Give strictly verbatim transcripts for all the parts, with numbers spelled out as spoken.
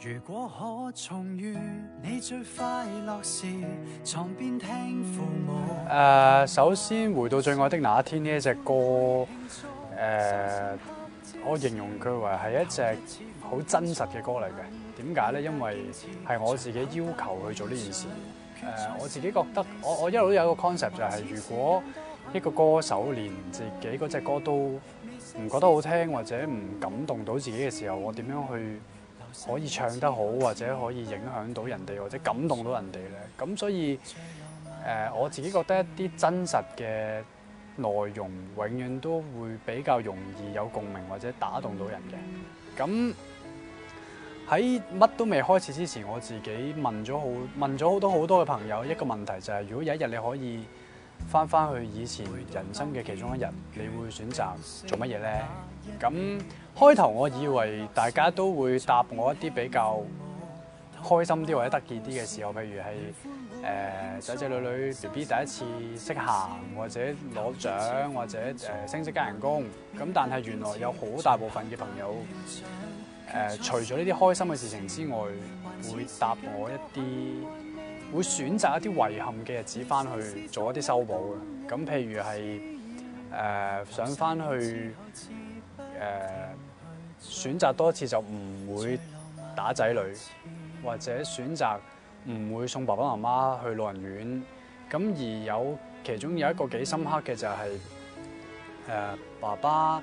如果可重遇你最快樂時，床邊聽父母。誒、呃，首先回到最愛的那一天呢一隻歌，誒、呃，我形容佢為係一隻好真實嘅歌嚟嘅。點解咧？因為係我自己要求去做呢件事。誒、呃，我自己覺得，我我一路都有一個 concept 就係，如果一個歌手連自己嗰隻歌都唔覺得好聽，或者唔感動到自己嘅時候，我點樣去可以唱得好，或者可以影響到人哋，或者感動到人哋咧？咁所以誒、呃，我自己覺得一啲真實嘅內容，永遠都會比較容易有共鳴或者打動到人嘅。咁喺乜都未開始之前，我自己問咗好問咗好多好多嘅朋友一個問題，就係、是、如果有一日你可以翻翻去以前人生嘅其中一日，你會選擇做乜嘢咧？咁開頭我以為大家都會答我一啲比較開心啲或者得意啲嘅時候，譬如係誒仔仔女女 B B 第一次識行，或者攞獎，或者誒、呃、升職加人工。咁但係原來有好大部分嘅朋友誒、呃，除咗呢啲開心嘅事情之外，會答我一啲會選擇一啲遺憾嘅日子翻去做一啲修補嘅。咁譬如係誒、呃、想翻去。誒、呃、選擇多次就唔會打仔女，或者選擇唔會送爸爸媽媽去老人院。咁而有其中有一個幾深刻嘅就係、是、誒、呃、爸爸誒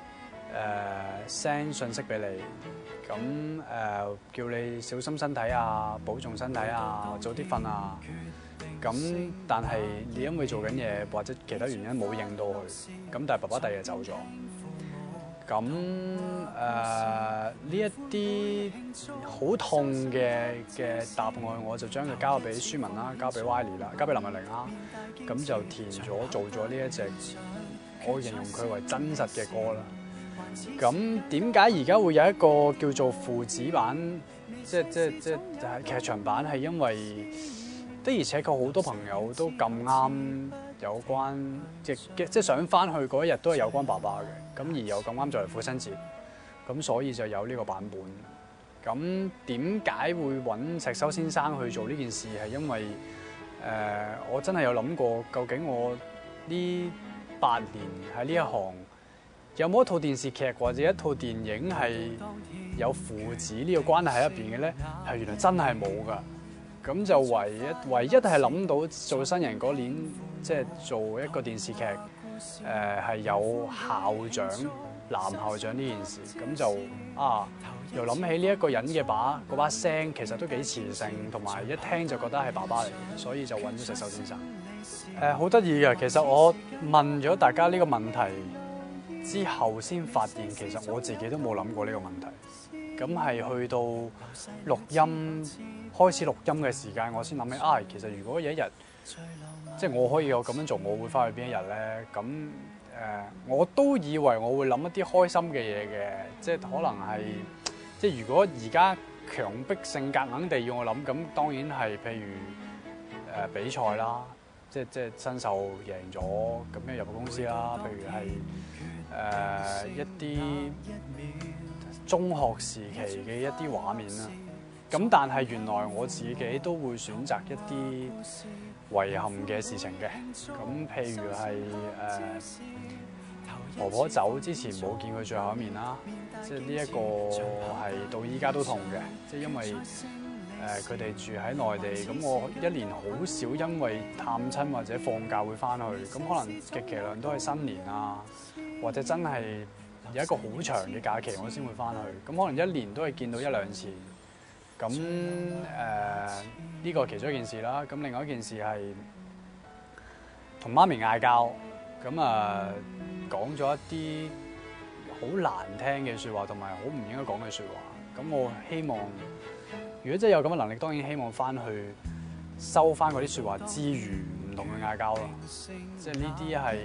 send、呃、信息俾你，咁誒、呃、叫你小心身體啊，保重身體啊，早啲瞓啊。咁但係你因為做緊嘢或者其他原因冇應到佢，咁但係爸爸第二日走咗。咁誒呢一啲好痛嘅嘅答案，我就將佢交俾舒文啦，交俾 Wiley 啦，交俾林慧玲啦，咁就填咗做咗呢一隻，我會形容佢為真實嘅歌啦。咁點解而家會有一個叫做父子版，即係即係即係就係劇場版，係因為的而且確好多朋友都咁啱有關，即即即想翻去嗰一日都係有關爸爸嘅，咁而又咁啱就係父親節，咁所以就有呢個版本。咁點解會揾石修先生去做呢件事？係因為誒、呃、我真係有諗過，究竟我呢八年喺呢一行有冇一套電視劇或者一套電影係有父子呢個關係喺入邊嘅咧？係原來真係冇㗎。咁就唯一唯一係諗到做新人嗰年，即係做一個電視劇，誒、呃、係有校長男校長呢件事，咁就啊又諗起呢一個人嘅把嗰把聲，其實都幾磁性，同埋一聽就覺得係爸爸嚟嘅，所以就揾咗石修先生。誒好得意嘅，其實我問咗大家呢個問題之後，先發現其實我自己都冇諗過呢個問題。咁係去到錄音開始錄音嘅時間，我先諗起啊，其實如果有一日即係我可以有咁樣做，我會翻去邊一日咧？咁誒、呃，我都以為我會諗一啲開心嘅嘢嘅，即係可能係即係如果而家強迫性格硬地要我諗，咁當然係譬如誒、呃、比賽啦，即係即係新秀贏咗咁樣入個公司啦，譬如係誒、呃、一啲中學時期嘅一啲畫面啦。咁但係原來我自己都會選擇一啲遺憾嘅事情嘅。咁譬如係誒、呃、婆婆走之前冇見佢最後一面啦，即係呢一個係到依家都痛嘅。即係因為誒佢哋住喺內地，咁我一年好少因為探親或者放假會翻去，咁可能極其量都係新年啊，或者真係有一個好長嘅假期我先會翻去，咁可能一年都係見到一兩次。咁誒呢個其中一件事啦，咁另外一件事係同媽咪嗌交，咁啊講咗一啲好難聽嘅説話，同埋好唔應該講嘅説話。咁我希望，如果真係有咁嘅能力，當然希望翻去收翻嗰啲説話之餘，唔同佢嗌交咯。即係呢啲係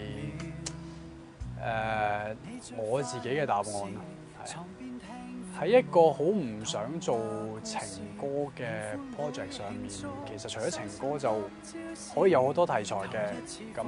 誒我自己嘅答案咯，係啊。喺一個好唔想做情歌嘅 project 上面，其實除咗情歌就可以有好多題材嘅。咁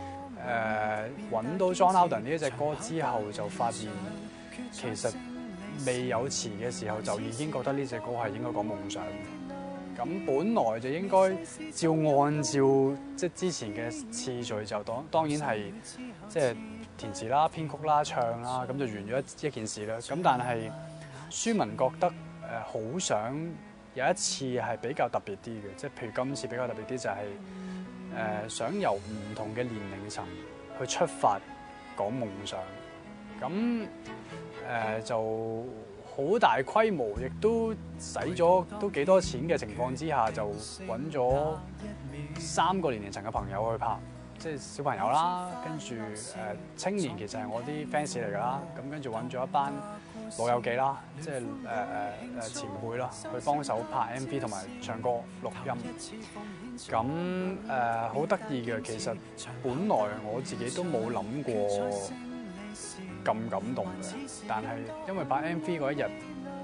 誒揾到 John Alden 呢一隻歌之後，就發現其實未有詞嘅時候就已經覺得呢隻歌係應該講夢想。咁本來就應該照按照即係之前嘅次序就當當然係即係填詞啦、編曲啦、唱啦，咁就完咗一一件事啦。咁但係舒文覺得誒好、呃、想有一次係比較特別啲嘅，即係譬如今次比較特別啲就係、是、誒、呃、想由唔同嘅年齡層去出發講夢想。咁誒、呃、就好大規模，亦都使咗都幾多錢嘅情況之下，就揾咗三個年齡層嘅朋友去拍，即係小朋友啦，跟住誒青年其實係我啲 fans 嚟㗎啦，咁跟住揾咗一班老友記啦，即係誒誒誒前輩啦，去幫手拍 M V 同埋唱歌錄音。咁誒好得意嘅，其實本來我自己都冇諗過咁感動嘅，但係因為拍 M V 嗰一日，誒、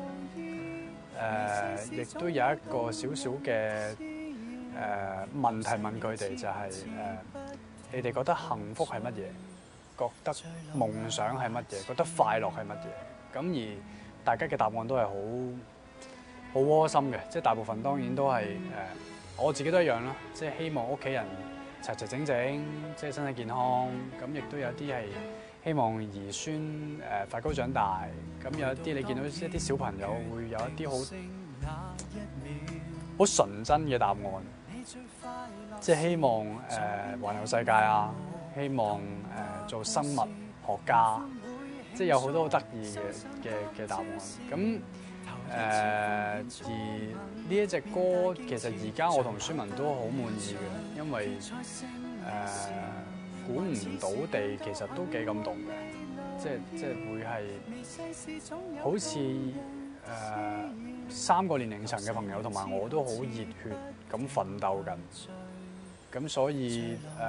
呃、亦都有一個少少嘅誒問題問佢哋，就係、是、誒、呃、你哋覺得幸福係乜嘢？覺得夢想係乜嘢？覺得快樂係乜嘢？咁而大家嘅答案都係好好窩心嘅，即係大部分當然都係誒、呃、我自己都一樣啦，即係希望屋企人齊齊整整，即係身體健康。咁亦都有啲係希望兒孫誒快高長大，咁有一啲你見到一啲小朋友會有一啲好好純真嘅答案，即係希望誒、呃、環遊世界啊，希望誒、呃、做生物學家，即係有好多好得意嘅嘅嘅答案。咁誒、呃、而呢一隻歌其實而家我同舒文都好滿意嘅，因為誒、呃估唔到地，其實都幾感動嘅，即係即係會係好似誒、呃、三個年齡層嘅朋友同埋我都好熱血咁奮鬥緊，咁所以誒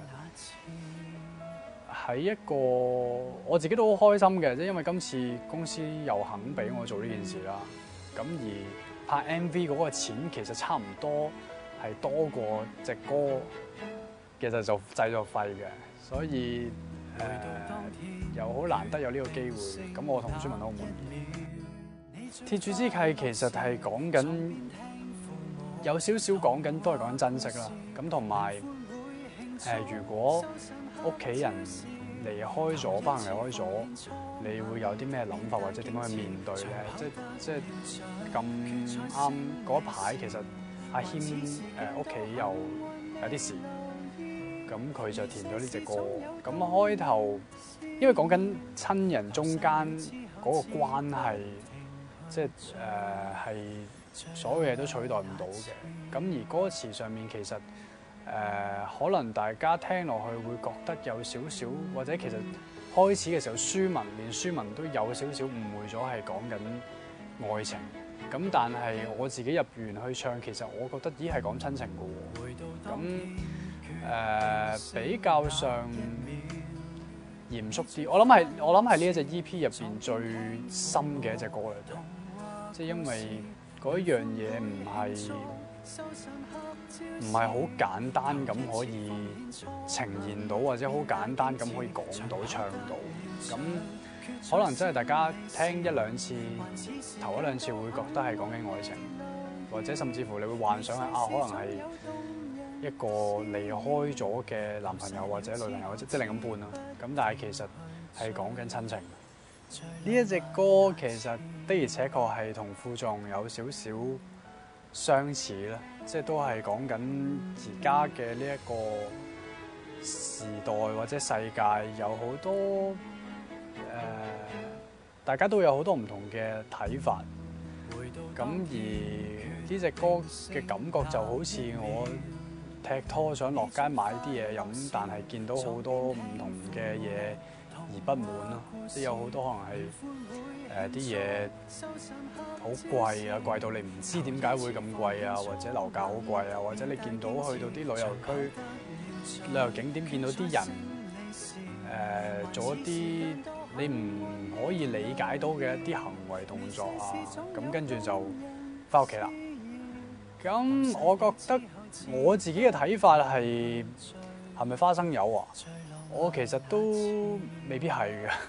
喺、呃、一個我自己都好開心嘅，即係因為今次公司又肯俾我做呢件事啦，咁而拍 M V 嗰個錢其實差唔多係多過隻歌。其實就製作費嘅，所以誒、呃、又好難得有呢個機會，咁我同舒文都好滿意。鐵柱之契其實係講緊有少少講緊，都係講緊珍惜啦。咁同埋誒，如果屋企人離開咗，不幸離開咗，你會有啲咩諗法或者點樣去面對咧？即即咁啱嗰一排，其實阿謙誒屋企又有啲事。咁佢就填咗呢隻歌。咁開頭，因為講緊親人中間嗰個關係，即係誒係所有嘢都取代唔到嘅。咁而歌詞上面其實誒、呃、可能大家聽落去會覺得有少少，或者其實開始嘅時候，舒文連舒文都有少少誤會咗係講緊愛情。咁但係我自己入完去唱，其實我覺得咦係講親情嘅喎。咁誒、呃、比較上嚴肅啲，我諗係我諗係呢一隻 E P 入邊最深嘅一隻歌嚟嘅，即係因為嗰樣嘢唔係唔係好簡單咁可以呈現到，或者好簡單咁可以講到唱到，咁可能真係大家聽一兩次，頭一兩次會覺得係講緊愛情，或者甚至乎你會幻想係啊，可能係一個離開咗嘅男朋友或者女朋友，即係另一半啦。咁但係其實係講緊親情。呢一隻歌其實的而且確係同負重有少少相似啦，即係都係講緊而家嘅呢一個時代或者世界有好多誒、呃，大家都有好多唔同嘅睇法。咁而呢隻歌嘅感覺就好似我踢拖想落街買啲嘢飲，但係見到好多唔同嘅嘢而不滿咯，即係有好多可能係誒啲嘢好貴啊，貴到你唔知點解會咁貴啊，或者樓價好貴啊，或者你見到去到啲旅遊區、旅遊景點見到啲人誒、呃、做一啲你唔可以理解到嘅一啲行為動作啊，咁跟住就返屋企啦。咁我覺得我自己嘅睇法係係咪花生油啊？我其實都未必係嘅，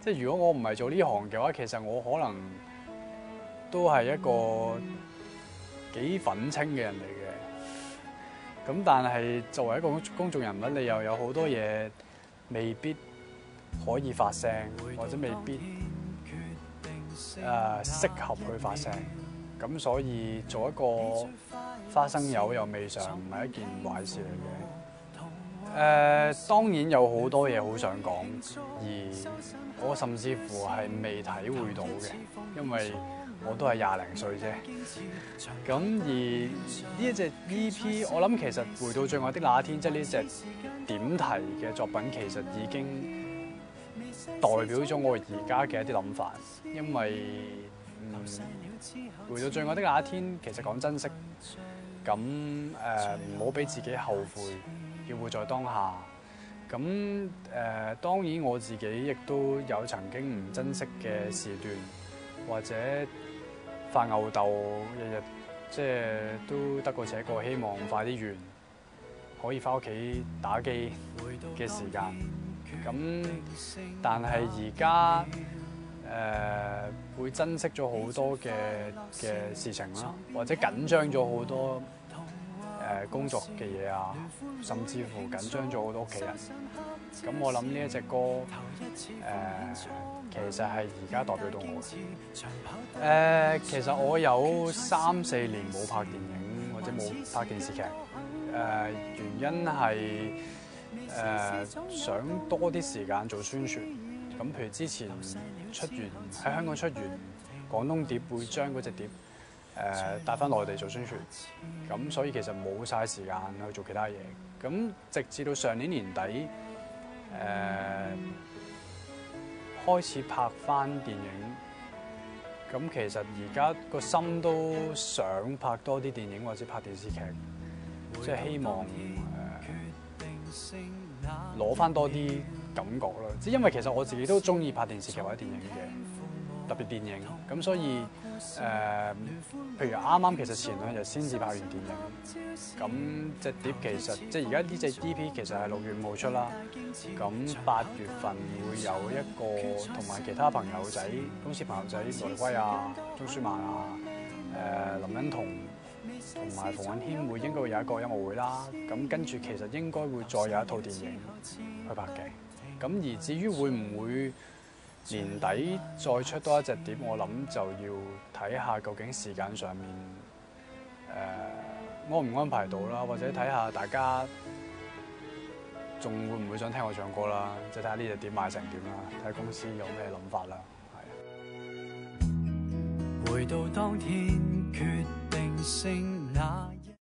即係如果我唔係做呢行嘅話，其實我可能都係一個幾憤青嘅人嚟嘅。咁但係作為一個公眾人物，你又有好多嘢未必可以發聲，或者未必誒、呃、適合去發聲。咁所以做一個花生友又未嘗唔係一件壞事嚟嘅。誒、呃、當然有好多嘢好想講，而我甚至乎係未體會到嘅，因為我都係廿零歲啫。咁而呢一隻 E P， 我諗其實回到最愛的那一天，即係呢隻點題嘅作品，其實已經代表咗我而家嘅一啲諗法，因為嗯。回到最愛的那一天，其實講珍惜，咁誒唔好俾自己後悔，要活在當下。咁誒、呃、當然我自己亦都有曾經唔珍惜嘅時段，或者發吽竇，日日即係都得過且過，希望快啲完，可以翻屋企打機嘅時間。咁但係而家，誒、呃、會珍惜咗好多嘅嘅事情啦，或者緊張咗好多誒、呃、工作嘅嘢啊，甚至乎緊張咗好多屋企人。咁我諗呢一隻歌誒、呃，其實係而家代表到我嘅。誒、呃，其實我有三四年冇拍電影或者冇拍電視劇，誒、呃、原因係誒、呃、想多啲時間做宣傳。咁譬如之前出完喺香港出完廣東碟，會將嗰隻碟誒帶翻內地做宣傳，咁所以其實冇晒時間去做其他嘢。咁直至到上年年底誒、呃、開始拍翻電影，咁其實而家個心都想拍多啲電影或者拍電視劇，即係希望誒攞翻多啲感覺啦，即係因為其實我自己都中意拍電視劇或者電影嘅，特別電影。咁所以誒、呃，譬如啱啱其實前兩日先至拍完電影，咁隻碟其實即係而家呢隻 E P 其實係六月五號出啦。咁八月份會有一個同埋其他朋友仔、公司朋友仔來歸啊、鍾舒漫啊、誒、呃、林欣彤同埋馮允謙會應該會有一個音樂會啦。咁跟住其實應該會再有一套電影去拍嘅。咁而至於會唔會年底再出多一隻碟，我諗就要睇下究竟時間上面誒、呃、安唔安排到啦，或者睇下大家仲會唔會想聽我唱歌啦，即係睇下呢隻碟賣成點啦，睇下公司有咩諗法啦，係。回到當天決定性那